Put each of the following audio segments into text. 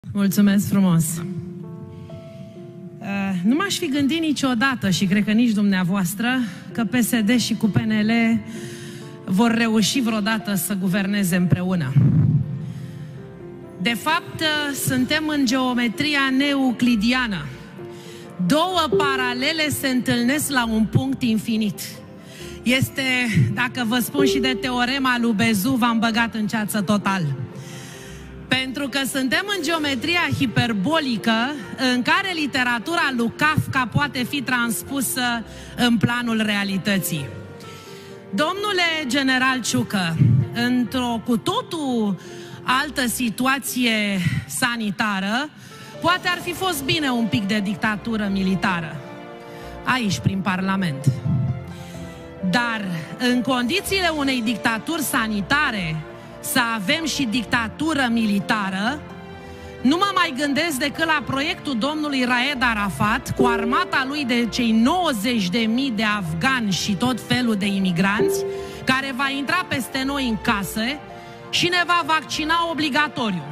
Mulțumesc frumos! Nu m-aș fi gândit niciodată, și cred că nici dumneavoastră, că PSD și cu PNL vor reuși vreodată să guverneze împreună. De fapt, suntem în geometria neeuclidiană. Două paralele se întâlnesc la un punct infinit. Este, dacă vă spun și de teorema lui Bezu, v-am băgat în ceață total. Pentru că suntem în geometria hiperbolică în care literatura lui Kafka poate fi transpusă în planul realității. Domnule general Ciucă, într-o cu totul altă situație sanitară, poate ar fi fost bine un pic de dictatură militară aici, prin Parlament. Dar în condițiile unei dictaturi sanitare, să avem și dictatură militară, nu mă mai gândesc decât la proiectul domnului Raed Arafat cu armata lui de cei 90.000 de afgani și tot felul de imigranți, care va intra peste noi în case și ne va vaccina obligatoriu.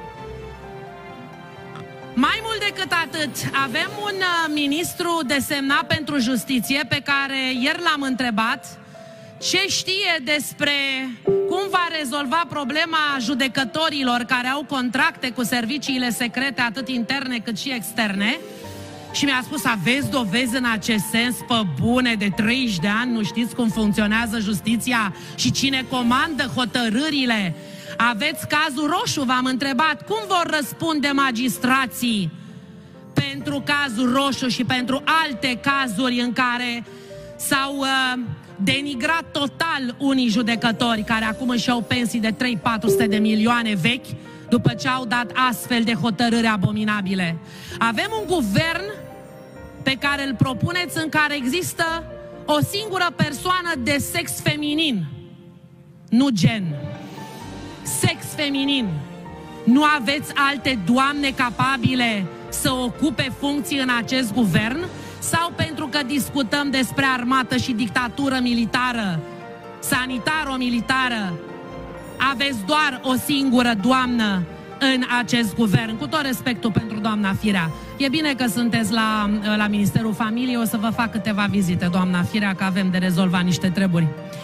Mai mult decât atât, avem un ministru desemnat pentru justiție pe care ieri l-am întrebat ce știe despre cum va rezolva problema judecătorilor care au contracte cu serviciile secrete, atât interne cât și externe. Și mi-a spus, aveți dovezi în acest sens? Pe bune, de 30 de ani nu știți cum funcționează justiția și cine comandă hotărârile? Aveți cazul Roșu, v-am întrebat, cum vor răspunde magistrații pentru cazul Roșu și pentru alte cazuri în care s-au denigrat total unii judecători care acum își iau pensii de 300-400 de milioane vechi după ce au dat astfel de hotărâri abominabile. Avem un guvern pe care îl propuneți în care există o singură persoană de sex feminin, nu gen. Sex feminin. Nu aveți alte doamne capabile să ocupe funcții în acest guvern? Sau pentru că discutăm despre armată și dictatură militară, sanitaro-militară, aveți doar o singură doamnă în acest guvern? Cu tot respectul pentru doamna Firea. E bine că sunteți la Ministerul Familiei, o să vă fac câteva vizite, doamna Firea, că avem de rezolvat niște treburi.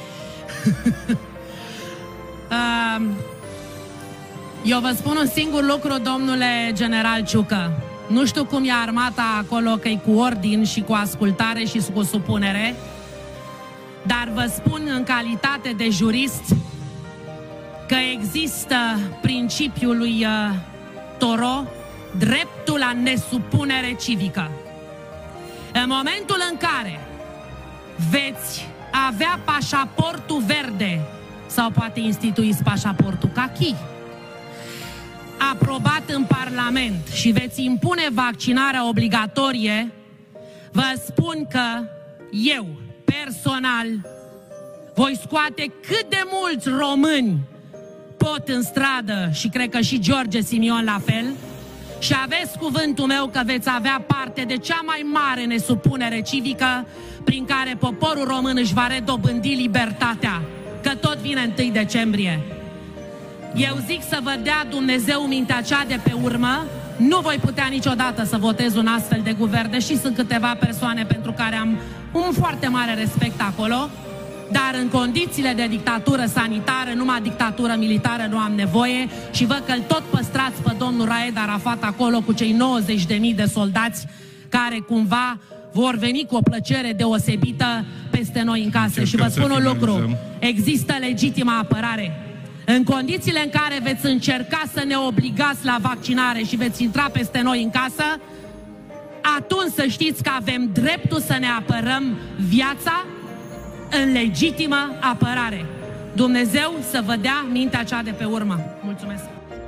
Eu vă spun un singur lucru, domnule general Ciucă. Nu știu cum e armata acolo, că e cu ordin și cu ascultare și cu supunere, dar vă spun în calitate de jurist că există principiul lui Toro, dreptul la nesupunere civică. În momentul în care veți avea pașaportul verde sau poate instituiți pașaportul cachi, aprobat în Parlament și veți impune vaccinarea obligatorie, vă spun că eu, personal, voi scoate cât de mulți români pot în stradă și cred că și George Simion la fel, și aveți cuvântul meu că veți avea parte de cea mai mare nesupunere civică prin care poporul român își va redobândi libertatea, că tot vine 1 decembrie. Eu zic să vă dea Dumnezeu mintea cea de pe urmă. Nu voi putea niciodată să votez un astfel de guvern, deși sunt câteva persoane pentru care am un foarte mare respect acolo, dar în condițiile de dictatură sanitară, numai dictatură militară nu am nevoie și văd că-l tot păstrați pe domnul Raed Arafat acolo cu cei 90.000 de soldați care cumva vor veni cu o plăcere deosebită peste noi în casă. Și vă spun un lucru, există legitimă apărare. În condițiile în care veți încerca să ne obligați la vaccinare și veți intra peste noi în casă, atunci să știți că avem dreptul să ne apărăm viața în legitimă apărare. Dumnezeu să vă dea mintea cea de pe urmă. Mulțumesc!